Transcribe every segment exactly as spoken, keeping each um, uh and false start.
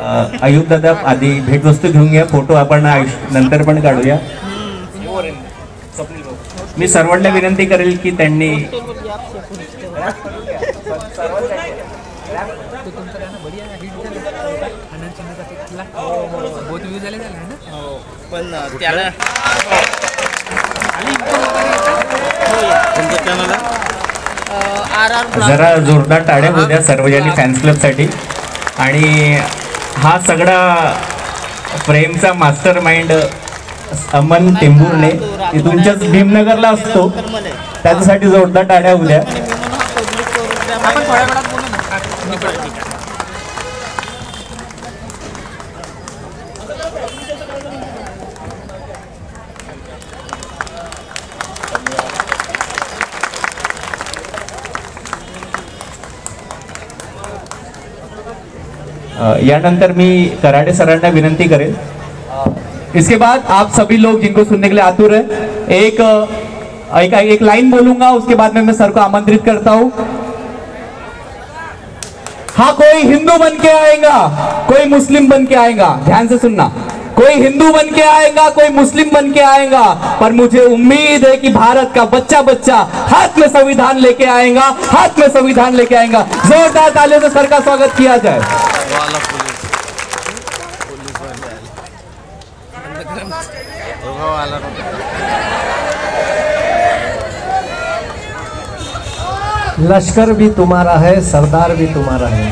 अयुब दादा आधी भेटवस्तू घेऊन घ्या, फोटो आपण नंतर पण काढूया। मी सर्वांना विनंती करेल की त्यांनी जरा जोरदार टाळ्या होऊ द्या सर्वजणी फॅन्स क्लब साठी। आणि हा सगळा प्रेमचा मास्टर माइंड अमन टेंभुर्णे तुमच्याच भीमनगरला असतो, त्याच्यासाठी जोरदार टाळ्या होऊ द्या। यानंतर मी कराडे सरांना विनंती करेल। इसके बाद आप सभी लोग जिनको सुनने के लिए आतुर है, एक एक, एक लाइन बोलूंगा, उसके बाद में मैं सर को आमंत्रित करता हूं। हाँ, कोई हिंदू बन के आएगा, कोई मुस्लिम बन के आएगा, ध्यान से सुनना, कोई हिंदू बन के आएगा, कोई मुस्लिम बन के आएगा, पर मुझे उम्मीद है कि भारत का बच्चा बच्चा हाथ में संविधान लेके आएगा, हाथ में संविधान लेके आएगा। जोरदार तालियों से सर का स्वागत किया जाए। लश्कर भी तुम्हारा है, सरदार भी तुम्हारा है।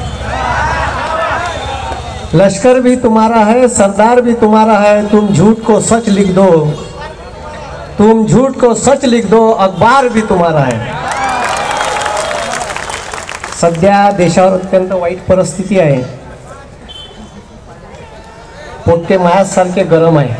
लश्कर भी तुम्हारा है, सरदार भी तुम्हारा है। तुम झूठ को सच लिख दो, तुम झूठ को सच लिख दो, अखबार भी तुम्हारा है। सध्या देशावर अत्यंत वाईट परिस्थिती आहे, पोट्टे मायासारखे गरम आहे।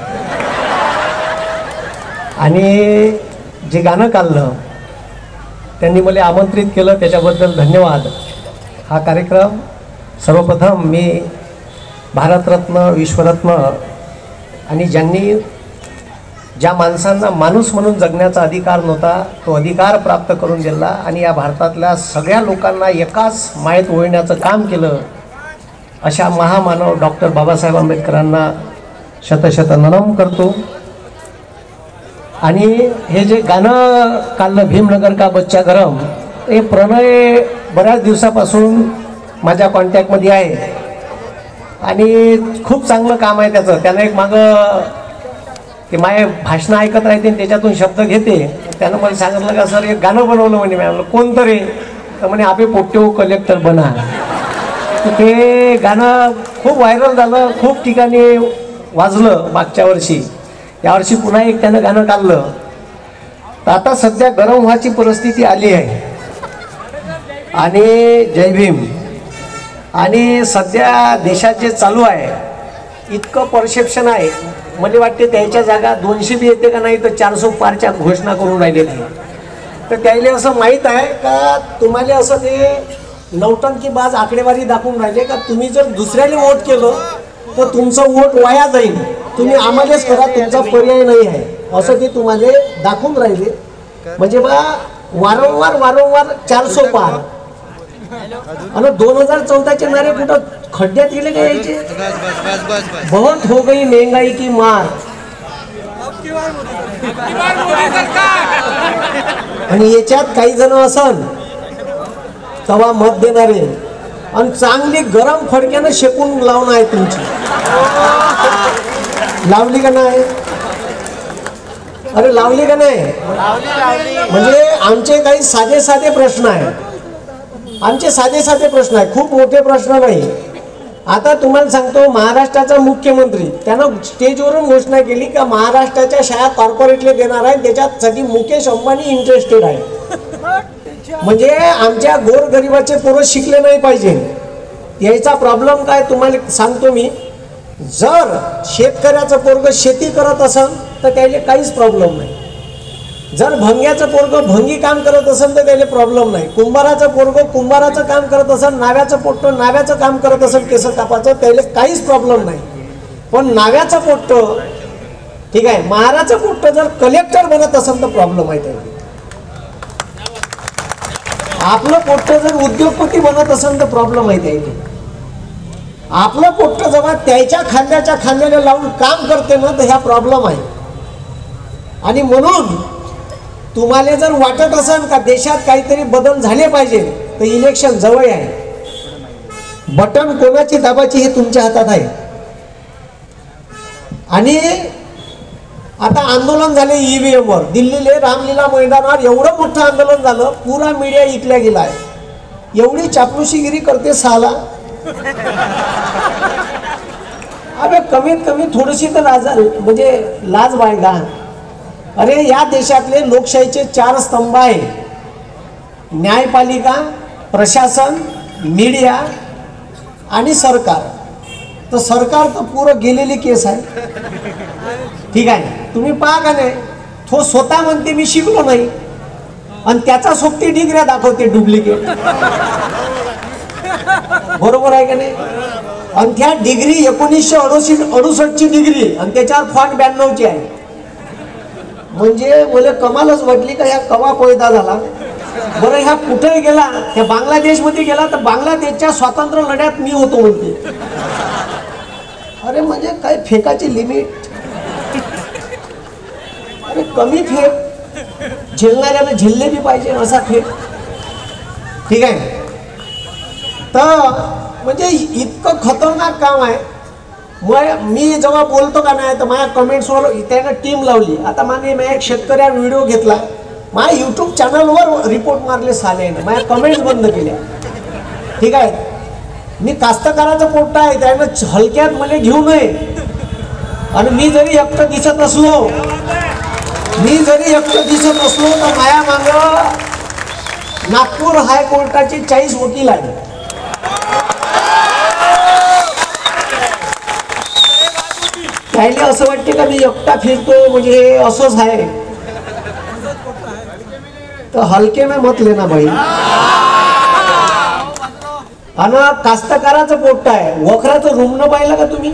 आणि जे गाणं काढलं त्यांनी मला आमंत्रित केलं, त्याच्याबद्दल धन्यवाद। हा कार्यक्रम सर्वप्रथम मी भारतरत्न, विश्वरत्न आणि ज्यांनी ज्या माणसांना माणूस म्हणून जगण्याचा अधिकार नव्हता तो अधिकार प्राप्त करून दिला आणि या भारतातल्या सगळ्या लोकांना एकाच मायेत ओळण्याचं काम केलं, अशा महामानव डॉक्टर बाबासाहेब आंबेडकरांना शतशत नमन करतो। आणि हे जे गाणं काढलं भीमनगर का बच्चा गरम, हे प्रणय बऱ्याच दिवसापासून माझ्या कॉन्टॅक्टमध्ये आहे आणि खूप चांगलं काम आहे त्याचं। त्यानं एक मागं की माझे भाषणं ऐकत राहते त्याच्यातून शब्द घेते, त्यानं मला सांगितलं का सर एक गाणं बनवलं म्हणे। मी म्हणलं कोणतं रे? तर म्हणे आपे पोट्टे कलेक्टर बना। ते गाणं खूप व्हायरल झालं, खूप ठिकाणी वाजलं मागच्या वर्षी। यावर्षी पुन्हा एक त्यानं गाणं काढलं, तर आता सध्या गरम व्हायची परिस्थिती आली आहे। आणि जय भीम। आणि सध्या देशात जे चालू आहे इतकं परसेप्शन आहे, मला वाटते त्याच्या जागा दोनशे बी येते का नाही तर चारशे पारच्या घोषणा करून राहिले नाही। तर त्याला असं माहीत आहे का तुम्हाला असं ते नौटंकी बाज आकडेवारी दाखवून राहिले का तुम्ही जर दुसऱ्याने वोट केलं तर तुमचं वोट वाया जाईल, तुम्ही आम्हालाच करा, तुमचा पर्याय नाही आहे, असं ते तुम्हाला दाखवून राहिले। म्हणजे बा वारंवार वारंवार चारशे पार आणि दोन हजार चौदाचे नारे कुठं खड्ड्यात गेले का यायचे? बहुत हो गई महंगाई की मार। आणि याच्यात काही जण असन तेव्हा मत देणारे आणि चांगली गरम फडक्यानं शेकून लावणं आहे तुमची, लावली का नाही? अरे लावली का नाही? म्हणजे आमचे काही साधे साधे प्रश्न आहेत, आमचे साधे साधे प्रश्न आहे, खूप मोठे प्रश्न नाही। आता तुम्हाला सांगतो, महाराष्ट्राचा मुख्यमंत्री त्यानं स्टेजवरून घोषणा केली का महाराष्ट्राच्या शाळा कॉर्पोरेटला देणार आहे, त्याच्यासाठी मुकेश अंबानी इंटरेस्टेड आहे। म्हणजे आमच्या गोरगरिबाचे पोरं शिकले नाही पाहिजे, याचा प्रॉब्लेम काय तुम्हाला सांगतो मी। जर शेतकऱ्याचं पोरग शेती करत असेल तर त्याला काहीच प्रॉब्लेम नाही, जर भंग्याचं पोरग भंगी काम करत असेल तर त्याला प्रॉब्लेम नाही, कुंभाराचं पोरग कुंभाराचं काम करत असेल, नाव्याचं पोट्ट नाव्याचं काम करत असेल केस कापाचं, त्याला काहीच प्रॉब्लेम नाही। पण नाव्याचं पोट्ट ठीक आहे, महाराचं पोट्ट जर कलेक्टर बनत असेल तर प्रॉब्लेम आहे त्याला। आपलं पोट्ट जर उद्योगपती बनत असेल तर प्रॉब्लेम आहे त्याला। आपलं पोट्ट जेव्हा त्याच्या खांद्याच्या खांद्याने लावून काम करते ना तर ह्या प्रॉब्लेम आहे. आणि म्हणून तुम्हाला जर वाटत असेल का देशात काहीतरी बदल झाले पाहिजे तर इलेक्शन जवळ आहे. बटन कोणाची दाबाची हे तुमच्या हातात आहे. आणि आता आंदोलन झाले ईव्हीएम वर दिल्लीले रामलीला मैदानावर एवढं मोठं आंदोलन झालं, पुरा मीडिया इकल्या गेला आहे. एवढी चापलुशीगिरी करते साला. अबे कमीत कमी थोडीशी तर लाज म्हणजे लाज बाळगा. अरे या देशातले लोकशाहीचे चार स्तंभ आहे, न्यायपालिका, प्रशासन, मीडिया आणि सरकार. तर सरकार तर पुरं गेलेली केस आहे. ठीक आहे, तुम्ही पहा का नाही, तो स्वतः म्हणते मी शिकलो नाही आणि त्याचा सोबती डिग्र्या दाखवते डुप्लिकेट. बरोबर आहे का नाही? आणि त्या डिग्री एकोणीसशे अडुसष्ट अडुसष्टची डिग्री आणि त्याच्यावर फॉन्ट ब्याण्णवची आहे. म्हणजे मला कमालच वाटली का ह्या कवा पैदा झाला. बरं ह्या कुठे गेला, त्या बांगलादेशमध्ये गेला तर बांगलादेशच्या स्वातंत्र्य लढ्यात मी होतो म्हणते. अरे म्हणजे काय फेकाची लिमिट. अरे कमी फेक, झेलणाऱ्याला झेलले बी पाहिजे असा फेक. ठीक आहे, तर म्हणजे इतकं खतरनाक काम आहे. मग मी जेव्हा बोलतो का नाही तर माझ्या कमेंट्सवर त्यानं टीम लावली. आता माने मी एक शेतकऱ्या व्हिडिओ घेतला, माझ्या यूट्यूब चॅनलवर रिपोर्ट मारले सालेनं, माझ्या कमेंट्स बंद केल्या. ठीक आहे, मी कास्तकाराचं पोट्ट आहे, त्यानं हलक्यात मला घेऊ नये. आणि मी जरी एकटं दिसत असलो मी जरी एकटं दिसत असलो तर माझ्या मागं नागपूर हायकोर्टाचे चाळीस वकील आहेत. त्याला असं वाटते का मी एकटा फिरतो म्हणजे हे असंच आहे. तर हलके में मत लेना भाई. आणि कास्तकाराचं पोट्ट आहे, वखराचं रुमणं पाहिलं का तुम्ही,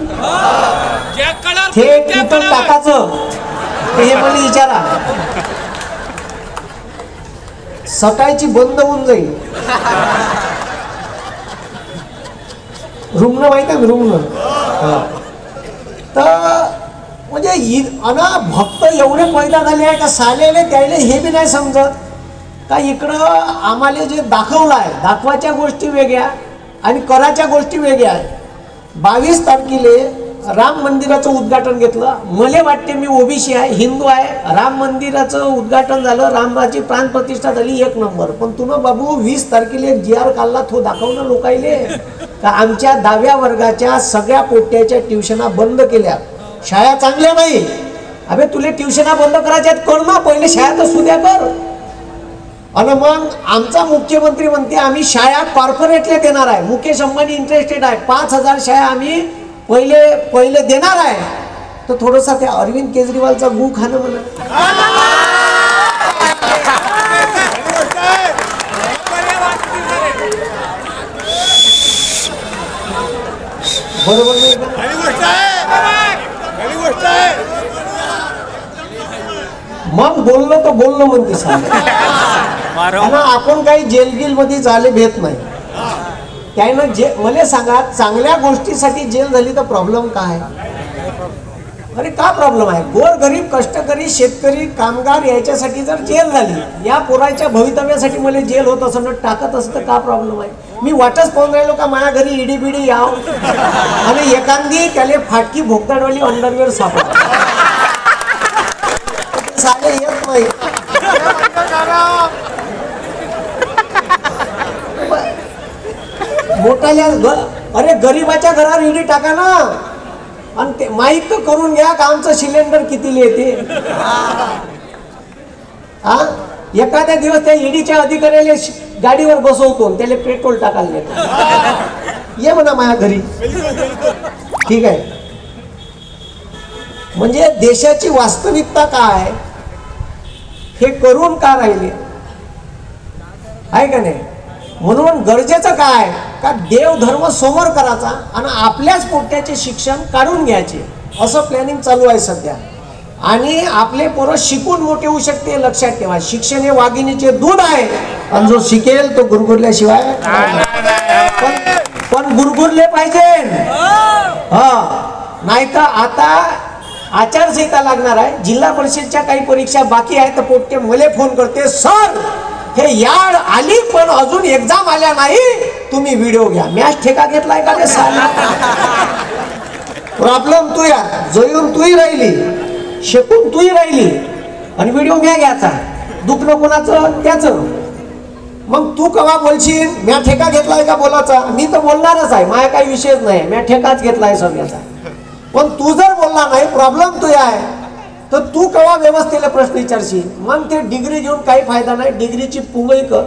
ते कुठं टाकाचं हे मला विचारा. सकाळची बंद होऊन जाईल. रुग्ण माहिती आहे रुग्ण. तर म्हणजे अना भक्त एवढे पैदा झाले आहे का सालेले त्याले हे बी नाही समजत का इकडं आम्हाला जे दाखवलं आहे, दाखवाच्या गोष्टी वेगळ्या आणि कराच्या गोष्टी वेगळ्या आहेत. बावीस तारखेले राम मंदिराचं उद्घाटन घेतलं. मला वाटते मी ओबीसी आहे, हिंदू आहे, राम मंदिराचं उद्घाटन झालं, रामराची प्राण प्रतिष्ठा झाली, एक नंबर. पण तुला बाबू वीस तारखेला जी आर काढला, तो दाखवणं लोकायले का आमच्या दहाव्या वर्गाच्या सगळ्या पोट्याच्या ट्युशना बंद केल्या. शाळा चांगल्या नाही. अबे तुले ट्युशना बंद करायच्यात, कर ना, पहिले शाळा तर सुद्या कर. आणि मग आमचा मुख्यमंत्री म्हणते आम्ही शाळा कॉर्पोरेटला देणार आहे. मुकेश अंबानी इंटरेस्टेड आहे, पाच हजार शाळा आम्ही पहिले पहिले देणार आहे. तर थोडंसं त्या अरविंद केजरीवालचा गू खाणं म्हणा. बरोबर नाही का? मग बोललो तर बोललो म्हणते सांग. आपण काही जेल गिल मध्ये झाले भेट नाही. त्यानं जे मला सांगा, चांगल्या गोष्टीसाठी जेल झाली तर प्रॉब्लेम काय? अरे का प्रॉब्लेम आहे? गोर गरीब कष्टकरी शेतकरी कामगार याच्यासाठी जर जेल झाली, या पोराच्या भवितव्यासाठी मला जेल होत असं टाकत असतं, का प्रॉब्लेम आहे? मी वाटच पाहून राहिलो का माझ्या घरी ईडी बिडी याव आणि एखादी त्याला फाटकी भोगदाडवाली अंडरवेअर सापड साधे येत नाही. मोठ्याल्या अरे गरीबाच्या घरावर ईडी टाका ना, आणि ते माहीत तर करून घ्या का आमचं सिलेंडर कितीला येते. हा एखाद्या दिवस त्या ईडीच्या अधिकाऱ्याला गाडीवर बसवतो, त्याला पेट्रोल टाकायला येतो, ये म्हणा माझ्या घरी. ठीक आहे, म्हणजे देशाची वास्तविकता काय हे करून का राहिले आहे का नाही? म्हणून गरजेचं काय का देवधर्म समोर करायचा आणि आपल्याच पोट्याचे शिक्षण काढून घ्यायचे, असं प्लॅनिंग चालू आहे सध्या. आणि आपले पोरं शिकून मोठे होऊ शकते, लक्षात ठेवा. शिक्षण हे वाघिणीचे दूध आहे आणि जो शिकेल तो गुरगुरल्याशिवाय. पण पण गुरगुरले पाहिजे हा, नाही तर आता आचारसंहिता लागणार आहे. जिल्हा परिषदच्या काही परीक्षा बाकी आहेत तर पोट्टे मला फोन करते, सर हे याड आली पण अजून एक्झाम आल्या नाही, तुम्ही व्हिडिओ घ्या. मॅच ठेका घेतलाय का रे साला? प्रॉब्लेम तू या जळून तूही राहिली, शेकून तूही राहिली आणि व्हिडिओ म्या घ्यायचा, दुखणं कोणाचं त्याचं. मग तू कवा बोलशील म्या ठेका घेतलाय का बोलायचा? मी तर बोलणारच आहे, माझा काही विषयच नाही, म्या ठेकाच घेतलाय सगळ्याचा. पण तू जर बोलला नाही, प्रॉब्लेम तू आहे, तर तू केव्हा व्यवस्थेला प्रश्न विचारशील. मग ते डिग्री घेऊन काही फायदा नाही, डिग्रीची पुंगई कर,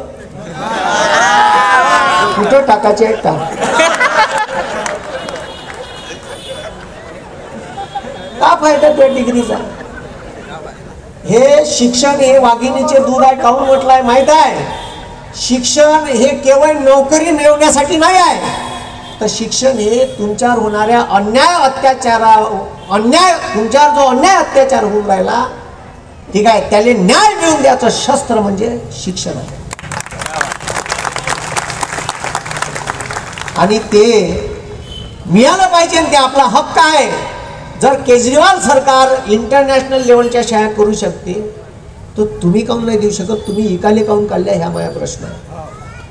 कुठं टाकायची आहे टाक. का फायदा त्या डिग्रीचा? हे शिक्षण हे वाघिणीचे दूध आहे, काहून म्हटलंय माहित आहे? शिक्षण हे केवळ नोकरी मिळवण्यासाठी नाही आहे, तर शिक्षण हे तुमच्यावर होणाऱ्या अन्याय अत्याचारा अन्याय तुमच्यावर जो अन्याय अत्याचार होऊन राहिला, ठीक आहे, त्याला न्याय मिळवून द्यायचं शस्त्र म्हणजे शिक्षण आहे. आणि ते मिळालं पाहिजे, ते आपला हक्क आहे. जर केजरीवाल सरकार इंटरनॅशनल लेवलच्या शाळा करू शकते तर तुम्ही काऊन नाही देऊ शकत? तुम्ही इकाले काऊन काढल्या, ह्या माझा प्रश्न आहे.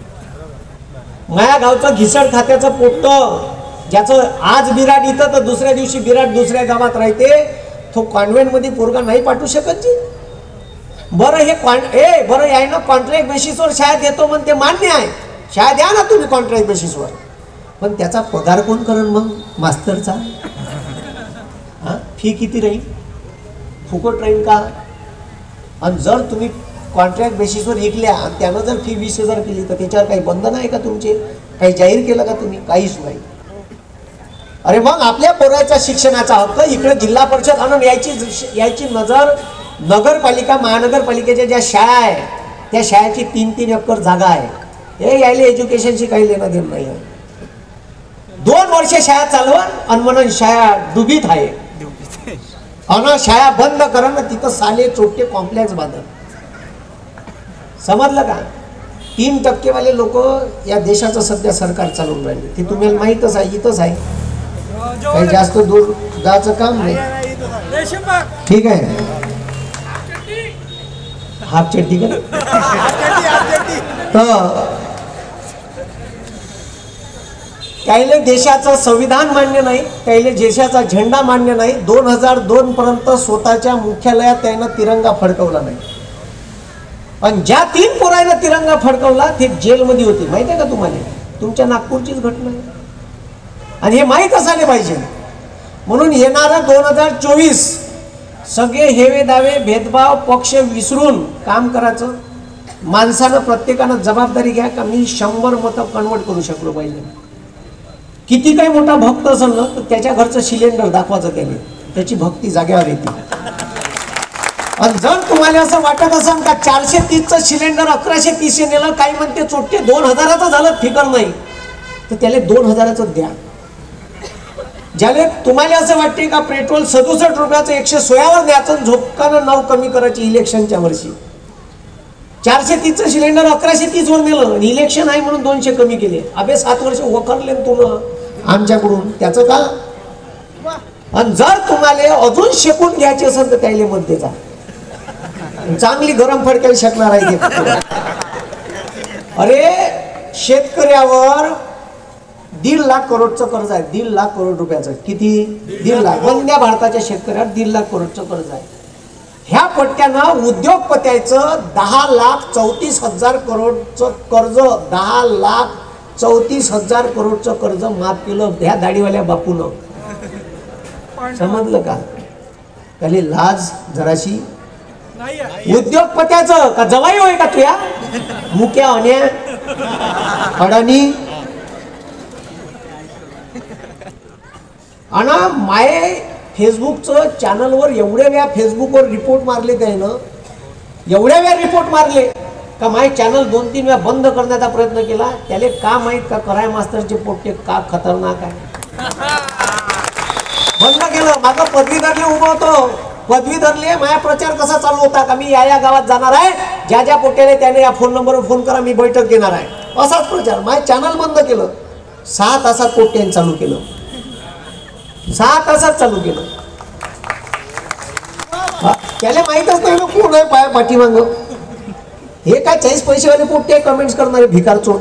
माया गावचं घिसड खात्याचं पोट्ट, ज्याचं आज बिराट इथं तर दुसऱ्या दिवशी बिराट दुसऱ्या गावात राहते, तो कॉन्व्हेंट मध्ये पोरगा नाही पाठवू शकत जी. बरं हे कॉन ए बरं आहे ना, कॉन्ट्रॅक्ट बेसिसवर शाळा देतो म्हणते, मान्य आहे, शाळा द्या ना तुम्ही कॉन्ट्रॅक्ट बेसिसवर, पण त्याचा पगार कोण करण मग? मास्तरचा. हा, फी किती राहील? फुकट राहील का? आणि जर तुम्ही कॉन्ट्रॅक्ट बेसिसवर ऐकल्या आणि त्यानं जर फी वीस हजार केली तर त्याच्यावर काही बंधन आहे का तुमचे? काही जाहीर केलं का तुम्ही? काहीच नाही. अरे मग आपल्या पोराच्या शिक्षणाचा हक्क इकडे जिल्हा परिषद आणून यायची यायची नजर नगरपालिका महानगरपालिकेच्या ज्या शाळा आहे त्या शाळेची तीन तीन एकर जागा आहे. हे यायला एज्युकेशनशी काही लेणं देणं नाही आहे. दोन वर्ष शाळा चालवून आणि म्हणून शाळा डुबीत आहे, अन शाळा बंद करा ना, तिथं साले चोट्टे कॉम्प्लेक्स बांधत. समजलं का? तीन टक्केवाले लोक या देशाचं सध्या सरकार चालवून राहिले, ते तुम्हाला माहीतच आहे, इथंच आहे, काही जास्त दूर जायचं काम नाही. ठीक आहे, हाफ चड्डी का? तर त्याला देशाचं संविधान मान्य नाही, त्याला देशाचा झेंडा मान्य नाही. दोन हजार दोन पर्यंत स्वतःच्या मुख्यालयात त्यानं तिरंगा फडकवला नाही. पण ज्या तीन पोरांना तिरंगा फडकवला ते जेलमध्ये होते, माहिती आहे का तुम्हाला? तुमच्या नागपूरचीच घटना आहे. आणि हे माहीत असायला पाहिजे. म्हणून येणारं दोन हजार चोवीस सगळे हेवे दावे भेदभाव पक्ष विसरून काम करायचं. माणसानं प्रत्येकानं जबाबदारी घ्या का मी शंभर मतं कन्वर्ट करू शकलो पाहिजे. किती काही मोठा भक्त असेल ना तर त्याच्या घरचं सिलेंडर दाखवायचं त्याने, त्याची भक्ती जाग्यावर येते. आणि जर तुम्हाला असं वाटत असेल का चारशे तीसचं सिलेंडर अकराशे तीसशे नेलं, काही म्हणते चोट्टे दोन हजाराचं झालं, फिकर नाही, तर त्याला दोन हजाराचं द्या. ज्याला तुम्हाला असं वाटते का पेट्रोल सदुसष्ट रुपयाचं एकशे सोळावर द्यायचं, झोपकानं नाव कमी करायची इलेक्शनच्या वर्षी, चारशे तीसचं सिलेंडर अकराशे तीस वर नेलं आणि इलेक्शन आहे म्हणून दोनशे कमी केले. अबे सात वर्ष वखरले तुला आमच्याकडून, त्याचं का? आणि जर तुम्हाला अजून शेकून घ्यायचे असेल तर त्याला मत द्यायचा, चांगली गरम फडकायला शकणार आहे. अरे शेतकऱ्यावर दीड लाख करोडचं कर्ज आहे, दीड लाख करोड रुपयाचं. किती? दीड लाख. वंद्या भारताच्या शेतकऱ्यावर दीड लाख करोडचं कर्ज आहे. ह्या पट्ट्यानं उद्योगपत्याचं दहा लाख चौतीस हजार करोडचं कर्ज, दहा लाख चौतीस हजार करोडचं कर्ज माफ केलं ह्या दाढीवाल्या बापूनं. समजलं का? त्याला लाज जराशी. उद्योगपत्याचं का जवाई होय का तुया मुक्या अन्या अडाणी? आणि माय फेसबुकचं चॅनलवर एवढ्या वेळा फेसबुकवर रिपोर्ट मारले त्यानं, एवढ्या वेळा रिपोर्ट मारले का माय चॅनल दोन तीन वेळा बंद करण्याचा प्रयत्न केला. त्याला का माहीत का कराय मास्तरचे पोट्टे का खतरनाक आहे. बंद केलं. माझं पदवीधरले उभं होतो, पदवीधरले माझा प्रचार कसा चालू होता का मी या या गावात जाणार आहे, ज्या ज्या पोट्याने त्याने या फोन नंबरवर फोन करा, मी बैठक घेणार आहे, असाच प्रचार. माझे चॅनल बंद केलं. सहा तासात पोट्ट्याने चालू केलं, सहा तासात चालू केलं. त्याला माहीतच नाही ना कोण आहे पाय पाठीमाग. हे काय चाळीस पैसेवाले पोट्टे कमेंट्स करणारे भिकार चोट.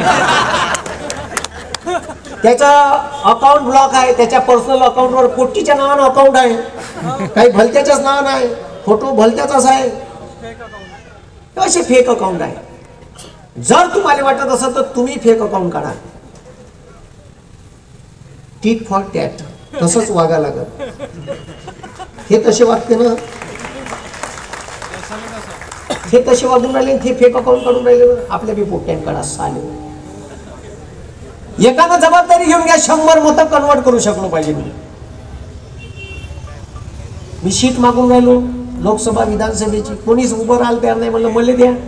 त्याचा अकाउंट ब्लॉक आहे, त्याच्या पर्सनल अकाउंटवर पोट्टीच्या नावानं अकाउंट आहे, काही भलत्याच्याच नावानं आहे, फोटो भलत्याचाच आहे, असे फेक अकाउंट आहे. जर तुम्हाला वाटत असेल तर तुम्ही फेक अकाउंट काढा. टीट फॉर टॅट तसंच वागा लागत. हे तसे वागते ना, हे तसे वागून राहिले, ते फेक अकाउंट काढून राहिले ना. आपल्या बी पोट्ट्यान काढा साले. एकानं जबाबदारी घेऊन घ्या, शंभर मतं कन्वर्ट करू शकलो पाहिजे. मी मी शीट मागून राहिलो लोकसभा विधानसभेची, कोणीच उभं राहायला तयार नाही. म्हणलं मला द्या.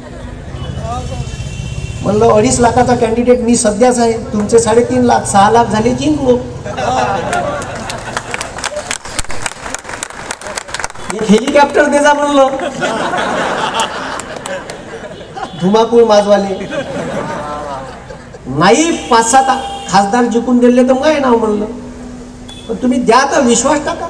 म्हणलं अडीच लाखाचा कॅन्डिडेट मी सध्याच आहे, तुमचे साडेतीन लाख सहा लाख झाले जिंकलो. हेलिकॉप्टर दे जा म्हणलं, धुमाकूळ माजवाले नाही. पाच सात खासदार जिंकून दिले तर मग नाव म्हणलं, पण तुम्ही द्या तर विश्वास टाका.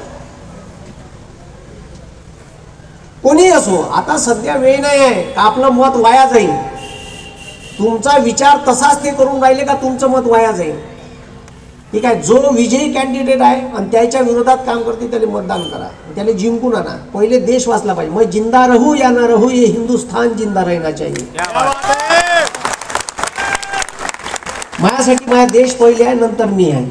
कोणी असो, आता सध्या वेळ नाही आहे आपलं मत वाया जाईल. तुमचा विचार तसाच ते करून राहिले का तुमचं मत वाया जाईल. ठीक आहे, जो विजयी कॅन्डिडेट आहे आणि त्याच्या विरोधात काम करते त्याला मतदान करा, त्याला जिंकून आणा. पहिले देश वाचला पाहिजे. मग जिंदा रहू या ना रहू, ये हिंदुस्थान जिंदा रहना चाहिए. माझ्यासाठी माझा देश पहिले आहे, नंतर मी आहे.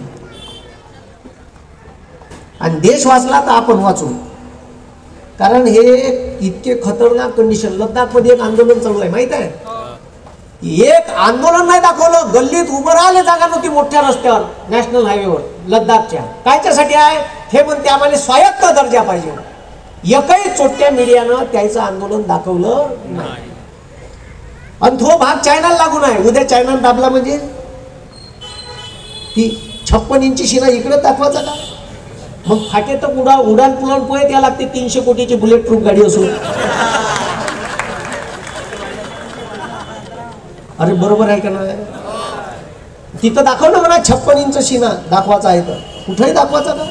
आणि देश वाचला तर आपण वाचू. कारण हे इतके खतरनाक कंडिशन. लद्दाख मध्ये एक आंदोलन चालू आहे माहित आहे. एक आंदोलन नाही दाखवलं, गल्लीत उभं राहिले जागा नव्हती मोठ्या रस्त्यावर नॅशनल हायवेवर लद्दाखच्या. कायच्यासाठी आहे हे म्हणते आम्हाला स्वायत्त दर्जा पाहिजे. एकही चोट्या मीडियानं त्याचं आंदोलन दाखवलं नाही. आणि तो भाग चायनाला लागून आहे. उद्या चायना दाबला म्हणजे ती छप्पन इंची शिना इकडे दाखवायचा का? मग फाटे तर उडा उडान पुलावून पोहे द्या लागते. तीनशे कोटीची बुलेट प्रूफ गाडी असून. अरे बरोबर आहे का नाही? तिथं दाखवलं म्हणा छप्पन इंच शिना दाखवायचा आहे तर कुठेही दाखवायचा का?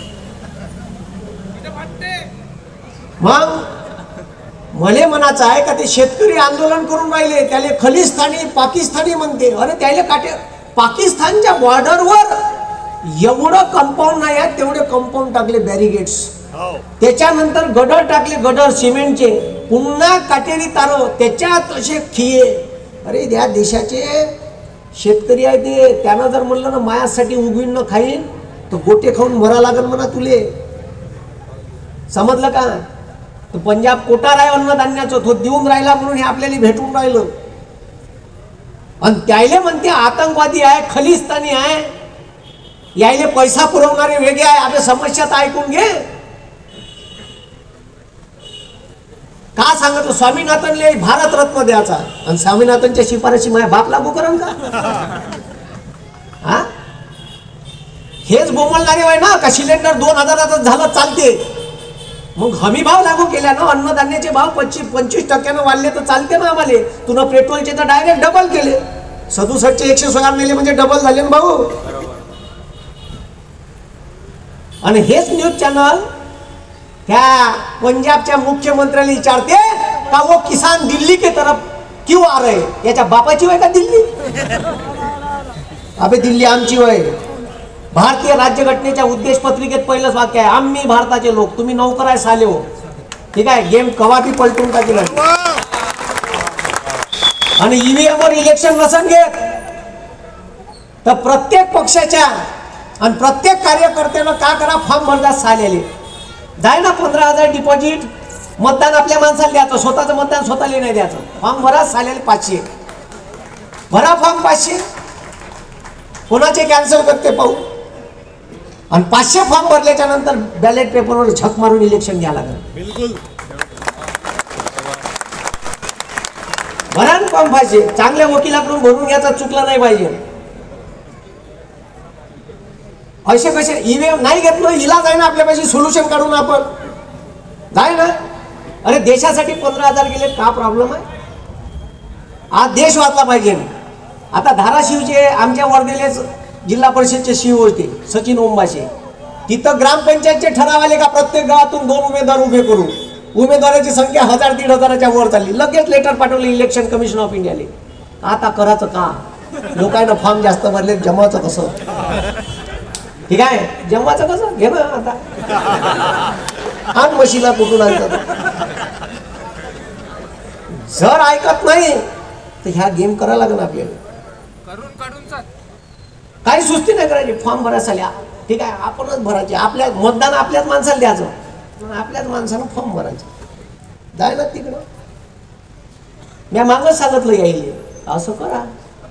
मग मले म्हणायचं आहे का ते शेतकरी आंदोलन करून राहिले त्याले खलिस्तानी पाकिस्तानी म्हणते. अरे त्याले काटे पाकिस्तानच्या बॉर्डरवर एवढं कंपाऊंड नाही आहे तेवढे कंपाऊंड टाकले बॅरिगेट्स. त्याच्यानंतर गडर टाकले, गडर सिमेंटचे, पुन्हा काटेरी तारो, त्याच्यात असे खिये. अरे या देशाचे शेतकरी आहे ते, त्यानं जर म्हणलं ना मायासाठी उगवीन न खाईन तर गोटे खाऊन मरा लागल म्हणा तुले. समजलं का? तर पंजाब कोटार आहे अन्नधान्याचं, तो देऊन राहिला म्हणून हे आपल्याला भेटून राहिलं. आणि त्याले म्हणते आतंकवादी आहे, खलिस्तानी आहे, यायले पैसा पुरवणारे वेगळे आहे. आपल्या समस्या तर ऐकून घे. का सांगतो स्वामीनाथनले भारत रत्न द्यायचा आणि स्वामीनाथनच्या शिफारशी माझ्या बाप लागू करण का? हा हेच बोमलणारे आहे ना का सिलेंडर दोन हजाराचं झालं चालते. मग हमी भाव लागू केल्या ना, अन्नधान्याचे भाव पंचवीस पंचवीस टक्क्यानं वाढले तर चालते ना आम्हाला. तुला पेट्रोलचे तर डायरेक्ट डबल केले. सदुसष्टचे एकशे सोळा नेले म्हणजे डबल झाले ना भाऊ. आणि हेच न्यूज चॅनल क्या पंजाबच्या मुख्यमंत्र्याला विचारते का वो किसान दिल्ली के तरफ क्यों आ रहे? याच्या बापाची वय का दिल्ली? अबे दिल्ली आमची वय. भारतीय राज्यघटनेच्या उद्देश पत्रिकेत पहिलंच वाक्य आहे, आम्ही भारताचे लोक, तुम्ही नौकर आहे साले हो. ठीक आहे, गेम कवाबी पलटून टाकला. आणि ईव्हीएम वर इलेक्शन नसन घेत तर प्रत्येक पक्षाच्या आणि प्रत्येक कार्यकर्त्यानं का करा, फॉर्म भरतात सालेले. जाय ना पंधरा हजार डिपॉझिट, मतदान आपल्या माणसाला द्यायचं, स्वतःचं मतदान स्वतःला नाही द्यायचं. फॉर्म भरा सालेले पाचशे भरा फॉर्म पाचशे. कोणाचे कॅन्सल करते पाहू. आणि पाचशे फॉर्म भरल्याच्या नंतर बॅलेट पेपरवर झक मारून इलेक्शन घ्या लागेल. बिलकुल भरा फॉर्म पाचशे. चांगल्या वकिलाकडून भरून घ्यायचा, चुकलं नाही पाहिजे. असे कसे ईव्हीएम नाही घेतलं, इलाज आहे ना आपल्यापाशी, सोल्युशन काढून आपण जाय ना. अरे देशासाठी पंधरा हजार गेले का प्रॉब्लेम आहे? आज देश वाचला पाहिजे. आता धाराशिवचे आमच्या वर्धेलेच जिल्हा परिषदचे शिव होते सचिन ओंबाशे, तिथं ग्रामपंचायतचे ठराव आले का प्रत्येक गावातून दोन उमेदवार उभे करू, उमेदवाराची संख्या हजार दीड हजाराच्या वर चालली, लगेच लेटर पाठवले इलेक्शन कमिशन ऑफ इंडियाले. आता करायचं का, लोकांना फॉर्म जास्त भरले, जमाचं कसं, ठीक आहे जमाचं कसं घे ना आता, आण म्हशीला कुठून आणतात. जर ऐकत नाही तर ह्या गेम करायला लागेल आपल्याला, काही सुस्ती नाही करायची. फॉर्म भरायला ठीक आहे, आपणच भरायचे, आपल्या मतदान आपल्याच माणसाला द्यायचं, आपल्याच माणसानं फॉर्म भरायचं, जायला तिकडं. मी मागच सांगितलं यायले असं करा,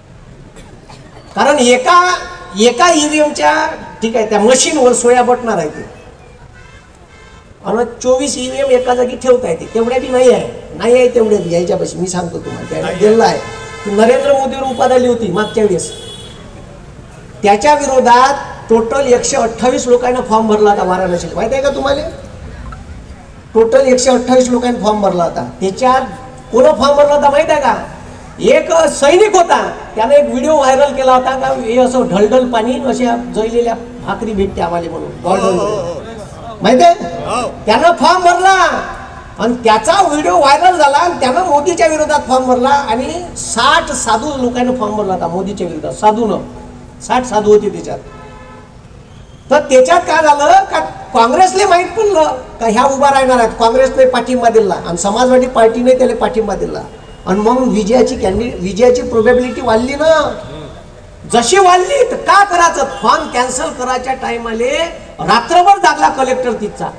कारण एका एका ईव्हीएमच्या ठीक आहे त्या मशीनवर सोया बटणार आहे ते, आणि चोवीस ईव्हीएम एका जागी ठेवता येते, तेवढ्या बी नाही आहे, नाही आहे तेवढ्या बी यायच्यापाशी. मी सांगतो तुम्हाला त्याला दिलं आहे, ती नरेंद्र मोदीवर उपाध आली होती मागच्या वेळेस, त्याच्या विरोधात टोटल एकशे अठ्ठावीस लोकांना फॉर्म भरला होता वाराणसीला, माहिती आहे का तुम्हाला. टोटल एकशे अठ्ठावीस लोकांनी फॉर्म भरला होता, त्याच्यात कोण फॉर्म भरला होता माहिती आहे का, एक सैनिक होता, त्याने एक व्हिडिओ व्हायरल केला होता का हे असं ढलढल पाणी अशा जळलेल्या भाकरी भेटते आम्हाला म्हणून, माहिती आहे, त्यानं फॉर्म भरला आणि त्याचा व्हिडिओ व्हायरल झाला आणि त्यानं मोदीच्या विरोधात फॉर्म भरला आणि साठ साधू लोकांनी फॉर्म भरला होता मोदीच्या विरोधात, साधून साठ साधू होते त्याच्यात. तर त्याच्यात काय झालं का काँग्रेसले माहीत पडलं का ह्या उभा राहणार आहेत, काँग्रेसने पाठिंबा दिला आणि समाजवादी पार्टीने त्याला पाठिंबा दिला, आणि मग विजयाची कॅन्डिडेट विजयाची प्रोबॅबिलिटी वाढली ना. जशी वाढली तर का करायचं, फॉर्म कॅन्सल करायच्या टाइमाले रात्रभर जागला कलेक्टर तिथचा,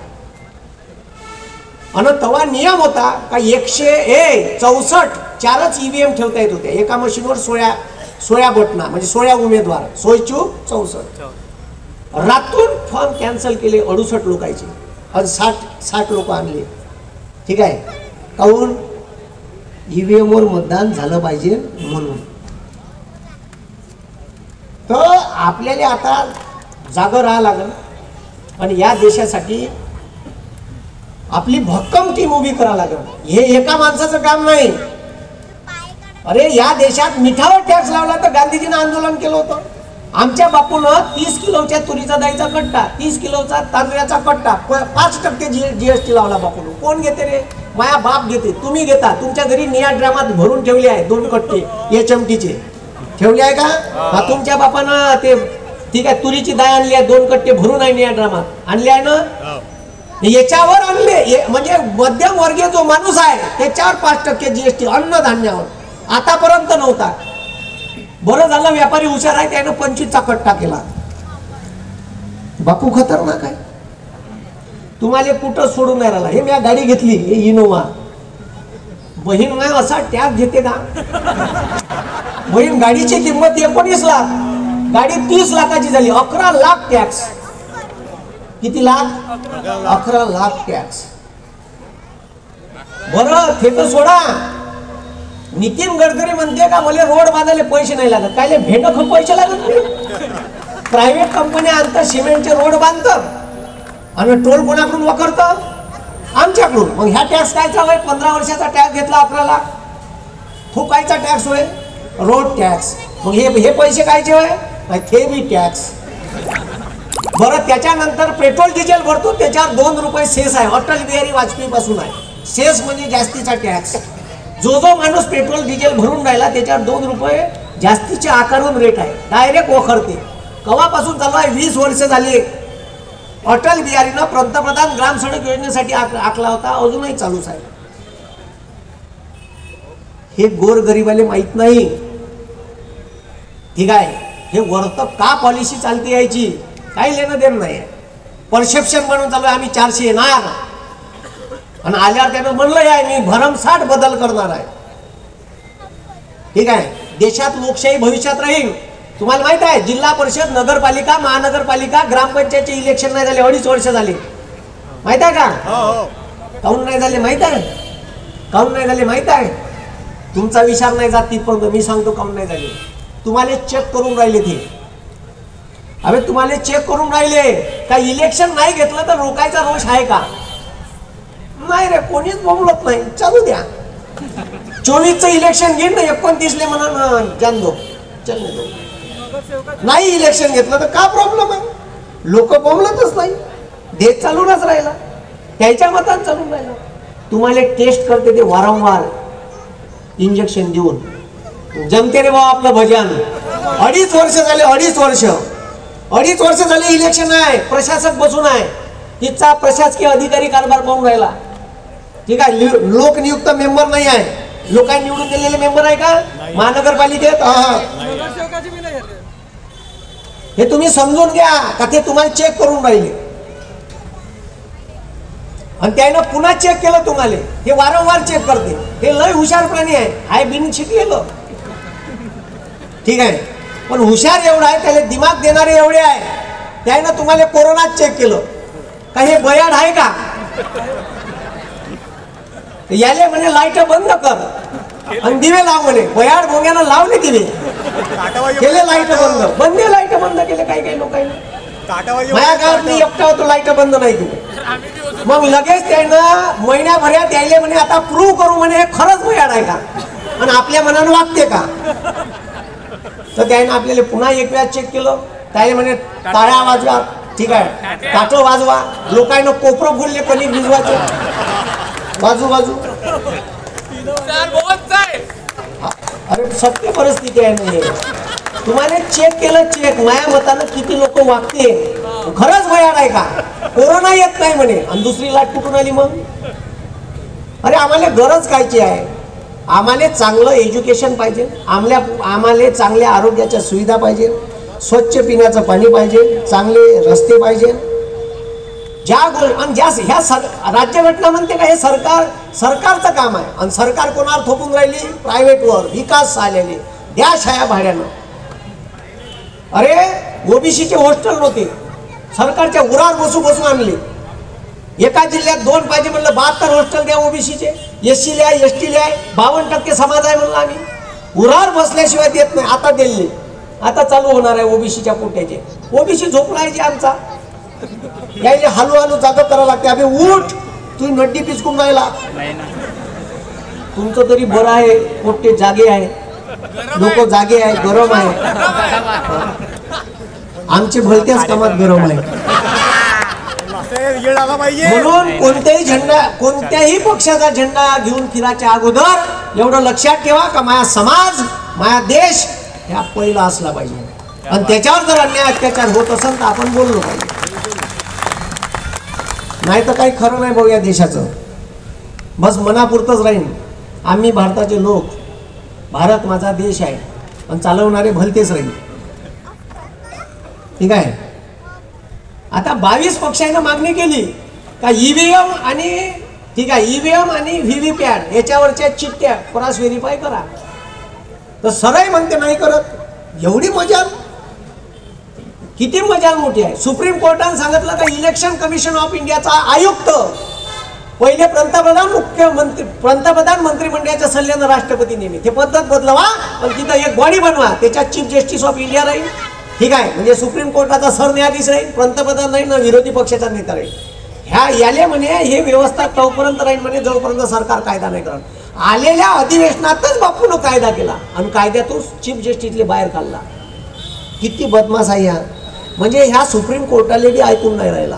आणि तेव्हा नियम होता का एकशे ए चौसष्ट चारच ईव्हीएम ठेवता येत होते एका मशीनवर, सोळा सोळा बटना म्हणजे सोळा उमेदवार, सोयचू चौसष्ट. रातून फॉर्म कॅन्सल केले अडुसष्ट लोकांचे आणि साठ साठ लोक आणले, ठीक आहे, काहून ईव्हीएम वर मतदान झालं पाहिजे म्हणून. तर आपल्याला आता जागं राहावं लागेल आणि या देशासाठी आपली भक्कम टीम उभी करावं लागेल. हे एका माणसाचं काम नाही. अरे या देशात मिठावर टॅक्स लावला तर गांधीजीनं आंदोलन केलं होतं. आमच्या बापूनं तीस किलोच्या तुरीचा डाळीचा कट्टा, तीस किलोचा तांदळाचा कट्टा, पाच टक्के जीएसटी लावला बापून. कोण घेते रे, माया बाप घेते, तुम्ही घेता. तुमच्या घरी निया ड्रामात भरून ठेवले आहे दोन कट्टे एच एम टीचे ठेवले आहे का, हा तुमच्या बापानं ते ठीक आहे तुरीची डाळ आणली आहे दोन कट्टे भरून आहे निया ड्रामात आणले आहे ना, याच्यावर आणले म्हणजे मध्यम वर्गीय जो माणूस आहे त्याच्यावर पाच टक्के जीएसटी अन्नधान्यावर आतापर्यंत नव्हता. बरं झालं व्यापारी हुशार आहे त्यानं पंचवीसचा कट्टा केला. बापू खतरनाक आहे, तुम्हाला कुठं सोडून नाही राहिला. हे मी गाडी घेतली हे इनोवा, बहीण नाही असा टॅक्स घेते का, बहीण गाडीची किंमत एकोणीस लाख, गाडी तीस लाखाची झाली, अकरा लाख टॅक्स. किती लाख, अकरा लाख टॅक्स. बरं ते तर सोडा, नितीन गडकरी म्हणते का मला रोड बांधायला पैसे नाही लागत, काय भेट खूप पैसे लागत. प्रायव्हेट कंपन्या आणतात सिमेंटचे रोड बांधतात आणि टोल कोणाकडून वखरतं, आमच्याकडून. मग ह्या टॅक्स कायचा होय, पंधरा वर्षाचा टॅक्स घेतला अकरा लाख, फुकायचा टॅक्स होय रोड टॅक्स. मग हे हे पैसे कायचे होय, ते बी टॅक्स. बरं त्याच्यानंतर पेट्रोल डिझेल भरतो त्याच्यावर दोन रुपये सेस आहे, अटल बिहारी वाजपेयी पासून आहे. सेस म्हणजे जास्तीचा टॅक्स. जो जो माणूस पेट्रोल डिझेल भरून राहिला त्याच्यावर दोन रुपये जास्तीचे आकारून रेट आहे, डायरेक्ट वखरते. कवापासून चालू आहे, वीस वर्ष झाली. अटल बिहारीनं पंतप्रधान ग्राम सडक योजनेसाठी आखला होता, अजूनही चालूच आहे. हे गोरगरिबाले माहित नाही, ठीक आहे. हे वरत का पॉलिसी चालते यायची काही लेणं देणं नाही. परसेप्शन म्हणून चालू आहे आम्ही चारशे येणार, आणि आल्यावर त्यानं म्हणलं आहे मी भरमसाठ बदल करणार आहे, ठीक आहे. देशात लोकशाही भविष्यात राहील. तुम्हाला माहित आहे जिल्हा परिषद, नगरपालिका, महानगरपालिका, ग्रामपंचायतचे इलेक्शन नाही झाले अडीच वर्ष झाले, माहित आहे का. काऊन नाही झाले माहित आहे, काऊन नाही झाले माहित आहे. तुमचा विचार नाही जात तिथपर्यंत, मी सांगतो काऊन नाही झाले. तुम्हाला चेक करून राहिले ते, अरे तुम्हाला चेक करून राहिले का इलेक्शन नाही घेतलं तर रोकायचा रोष आहे का, नाही रे, कोणीच बोलत नाही, चालू द्या. चोवीसचं इलेक्शन घेईन ना एकोणतीसले म्हणा जान दो, चलने दो. नाही इलेक्शन घेतलं तर का प्रॉब्लेम आहे? लोक बोलतच नाही, देश चालूनच राहिला, त्याच्या मतान चालून राहिला. तुम्हाला टेस्ट करते ते वारंवार इंजेक्शन देऊन. जमते रे बाबा आपलं भजन. अडीच वर्ष झाले, अडीच वर्ष अडीच वर्ष झाले इलेक्शन आहे, प्रशासक बसून आहे, तिचा प्रशासकीय अधिकारी कारभार पाहून राहिला. ठीक आहे, लोकनियुक्त मेंबर नाही आहे. लोकांनी निवडून दिलेले मेंबर आहे का महानगरपालिकेत? हे तुम्ही समजून घ्या का ते तुम्हाला चेक करून राहिले आणि त्यानं पुन्हा चेक केलं तुम्हाला. हे वारंवार चेक करते, हे लय हुशार प्राणी आहे, हाय बिन शिकलेलं. ठीक आहे, पण हुशार एवढा आहे, त्याला दिमाग देणारे एवढे आहे, त्यानं तुम्हाला कोरोनात चेक केलं का हे बयाड आहे का? याले म्हणे लाईट बंद कर आणि दिवे लाव म्हणे. बयाड भोंग्यानं लावले दिवे, केले लाईट बंद. बंद लाईट बंद केले काही काही लोकांनी. माझ्या गावात मी एकटा होतो, लाईट बंद नाही केली. मग लगेच त्यानं महिन्याभरात यायले म्हणे आता प्रूव्ह करू म्हणे हे खरंच बयाड आहे का आणि आपल्या मनानं वागते का. तर त्यानं आपल्याला पुन्हा एक वेळा चेक केलं. त्याने म्हणे टाळ्या वाजवा, ठीक आहे, टाटो वाजवा. लोकांना कोपरं फुलले कणिक भिजवायचे, बाजू बाजू. अरे सत्य परिस्थिती आहे नाही. तुम्हाला चेक केलं, चेक माझ्या मतानं किती लोक वागते, खरंच बयाड आहे का? कोरोना येत नाही म्हणे आणि दुसरी लाट कुठून आली मग? अरे आम्हाला गरज कायची आहे? आम्हाला चांगलं एज्युकेशन पाहिजे, आम्हाला आम्हाला चांगल्या आरोग्याच्या सुविधा पाहिजे, स्वच्छ पिण्याचं पाणी पाहिजे, चांगले रस्ते पाहिजे. ज्या आणि ज्या ह्या सर राज्यघटना म्हणते का हे सरकार सरकारचं काम आहे आणि सरकार कोणावर थोपून राहिली? प्रायव्हेटवर. विकास आलेले द्या छाया भाड्यानं. अरे ओबीसीचे हॉस्टेल नव्हते, सरकारच्या उरावर बसू बसून आणले. एका जिल्ह्यात दोन पाहिजे म्हणलं, बहात्तर हॉस्टेल द्या ओबीसीचे. एससी लिहा, एस टी लिहा, बावन्न टक्के समाज आहे म्हणलं आम्ही. उरावर बसल्याशिवाय देत नाही. आता दिल्ली आता चालू होणार आहे ओबीसीच्या कोट्याचे. ओबीसी झोपलायचे आमचा, यायले हलू हलू जागा करावं लागते. अबे उठ, तू नड्डी पिचकून राहिला. तुमचं तरी बरं आहे, कोट्टे जागे आहे, लोक जागे आहे, गरम आहे. आमचे भलत्याच कामात गरम आहे. म्हणून कोणत्याही झेंडा, कोणत्याही पक्षाचा झेंडा घेऊन फिरायच्या अगोदर एवढं लक्षात ठेवा का माझा समाज, माझा देश ह्या पहिला असला पाहिजे. आणि त्याच्यावर जर अन्याय अत्याचार होत असेल तर आपण बोललो पाहिजे. नाही तर काही खरं नाही भाऊ या देशाचं. बस मनापुरतच राहील. आम्ही भारताचे लोक, भारत माझा देश आहे आणि चालवणारे भलतेच राहील. ठीक आहे. आता बावीस पक्षांनी मागणी केली का ईव्हीएम आणि ठीक आहे ईव्हीएम आणि व्हीव्हीपॅट याच्यावरच्या चिठ्ठ्या क्रॉस व्हेरीफाय करा. तर सरळ म्हणते नाही करत. एवढी मजा, किती मजा मोठी आहे. सुप्रीम कोर्टाने सांगितलं का इलेक्शन कमिशन ऑफ इंडियाचा आयुक्त पहिले पंतप्रधान मुख्यमंत्री पंतप्रधान मंत्रिमंडळाच्या सल्ल्यानं राष्ट्रपती नेमे. ते पद्धत बदलवा पण तिथं एक बॉडी बनवा, त्याच्यात चीफ जस्टिस ऑफ इंडिया राहील. ठीक आहे, म्हणजे सुप्रीम कोर्टाचा सरन्यायाधीश राहील, पंतप्रधान राहील, विरोधी पक्षाचा नेता राहील. ह्या याले म्हणे हे व्यवस्था तोपर्यंत राहील म्हणे जोपर्यंत सरकार कायदा नाही करत. आलेल्या अधिवेशनातच बापून कायदा केला आणि कायद्यातून चीफ जस्टिसले बाहेर काढला. किती बदमाश आहे ह्या. म्हणजे ह्या सुप्रीम कोर्टाले बी ऐकून नाही राहिला.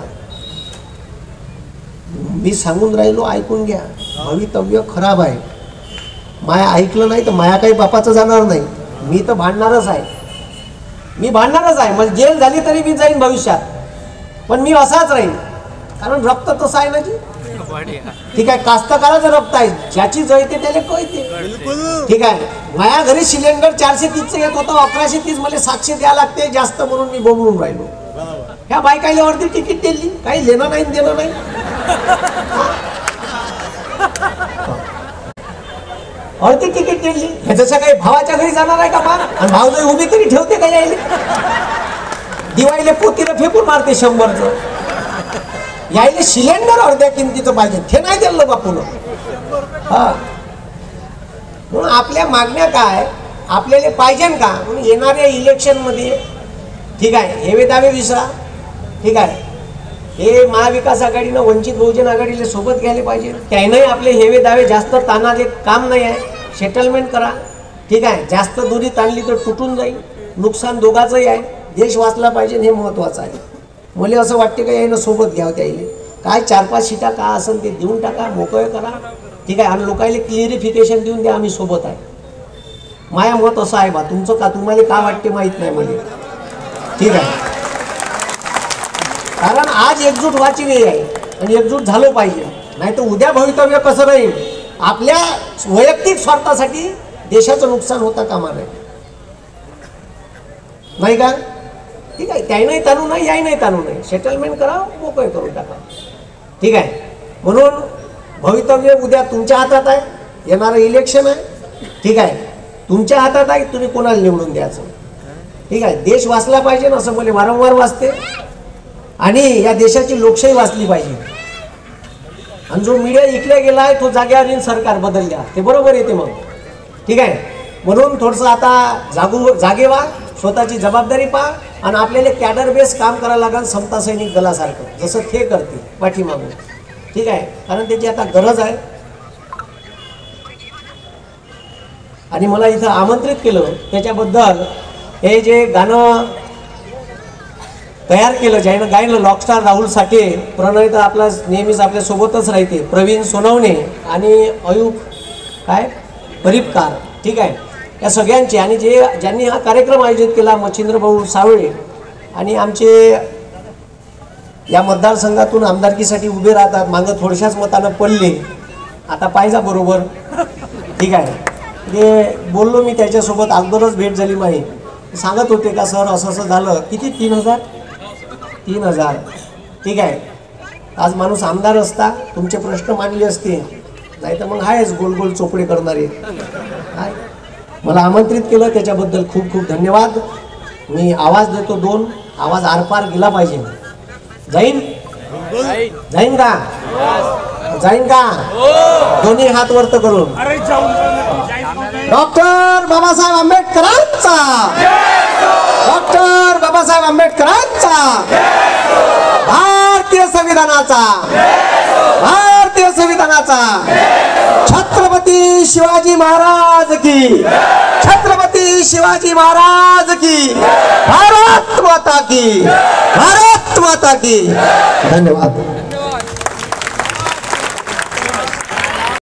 मी सांगून राहिलो, ऐकून घ्या. भवितव्य खराब आहे. माया ऐकलं नाही तर माया काही बापाचं जाणार नाही. मी तर भांडणारच आहे, मी भांडणारच आहे. म्हणजे जेल झाली तरी मी जाईन भविष्यात, पण मी असाच राहीन. कारण रक्त तसं आहे ना जी. ठीक आहे, कास्तकाराचं रक्त आहे, ज्याची जळते त्याला कळते. ठीक आहे, माझ्या घरी सिलेंडर चारशे तीसचं येत होतं, अकराशे तीस मला सातशे द्यावं लागते जास्त म्हणून मी बोंबलून राहिलो. ह्या बायकाईला वरती तिकीट दिली, काही लेणं नाही देणं नाही. वरती तिकीट दिली, ह्याच्या काही भावाच्या घरी जाणार आहे का फार? आणि भाव जरी उभी तरी ठेवते का यायले? दिवाळीला पोतीला फेकून मारते शंभरचं. यायले सिलेंडर अर्ध्या किमतीचं पाहिजे, ते नाही दिलं बापून. हा, म्हणून आपल्या मागण्या काय आपल्याला पाहिजे का? म्हणून येणाऱ्या इलेक्शनमध्ये ठीक आहे हेवे दावे विसरा. ठीक आहे, हे महाविकास आघाडीनं वंचित बहुजन आघाडीला सोबत घ्यायला पाहिजे. त्यानंही आपले हेवे दावे जास्त तानाचे काम नाही आहे, सेटलमेंट करा. ठीक आहे. जास्त दोरी ताणली तर तुटून जाईल, नुकसान दोघांचंही आहे. देश वाचला पाहिजे हे महत्त्वाचं आहे. मला असं वाटते का यायनं सोबत घ्यावं, त्याईले काय चार पाच सीटा का असेल ते देऊन टाका, मोकळे करा, ठीक आहे. आणि लोकांना क्लिअरिफिकेशन देऊन द्या आम्ही सोबत आहे. माया मत असं आहे बा, तुमचं का तुम्हाला काय वाटते माहीत नाही मला, ठीक आहे. कारण आज एकजूट व्हायची वेळ आहे आणि एकजूट झालं पाहिजे, नाही तर उद्या भवितव्य कसं राहील. आपल्या वैयक्तिक स्वार्थासाठी देशाचं नुकसान होता कामा नये, नाही का, ठीक आहे. त्याही ताणू नाही, याही नाही ताणू नाही, सेटलमेंट करा, मोकळे करून टाका, ठीक आहे. म्हणून भवितव्य उद्या तुमच्या हातात आहे, येणारं इलेक्शन आहे, ठीक आहे. तुमच्या हातात आहे तुम्ही कोणाला निवडून द्यायचं, ठीक आहे. देश वाचला पाहिजे ना, असं मला वारंवार वाचते. आणि या देशाची लोकशाही वाचली पाहिजे. आणि जो मीडिया इकल्या गेला आहे तो जाग्यावर येऊन सरकार बदलल्या, ते बरोबर येते मग, ठीक आहे. म्हणून थोडंसं आता जागू जागे व्हा, स्वतःची जबाबदारी पहा आणि आपल्याला कॅडर बेस काम करायला लागेल, समता सैनिक दलासारखं जसं ते करते पाठीमागून, ठीक आहे. कारण त्याची आता गरज आहे. आणि मला इथं आमंत्रित केलं त्याच्याबद्दल, हे जे गाणं तयार केलं ज्यानं गायलं लॉकस्टार राहुल साठे, प्रणय तर आपला नेहमीच आपल्या सोबतच राहते, प्रवीण सोनवणे आणि अयूब काय परीपकार, ठीक आहे. या सगळ्यांचे आणि जे ज्यांनी हा कार्यक्रम आयोजित केला, मच्छिंद्र भाऊ सावळे आणि आमचे या मतदारसंघातून आमदारकीसाठी उभे राहतात, मागं थोडशाच मतानं पडले, आता पाहिजा बरोबर, ठीक आहे. ते बोललो मी त्याच्यासोबत, अगोदरच भेट झाली माही, सांगत होते का सर असं असं झालं, किती तीन हजार तीन हजार ठीक आहे. आज माणूस आमदार असता तुमचे प्रश्न मांडले असते, नाही तर मग आहेच गोल गोल चोपडे करणारे. मला आमंत्रित केलं त्याच्याबद्दल खूप खूप धन्यवाद. मी आवाज देतो दोन, आवाज आरपार गेला पाहिजे. जाईन जाईन का जाईन का दोन्ही हात वरत करून. डॉक्टर बाबासाहेब आंबेडकरांचा, डॉक्टर बाबासाहेब आंबेडकरांचा, भारतीय संविधानाचा, भारतीय संविधानाचा, छत्रपती शिवाजी महाराज की, छत्रपती शिवाजी महाराज की, भारत माता की, भारत माता की. धन्यवाद.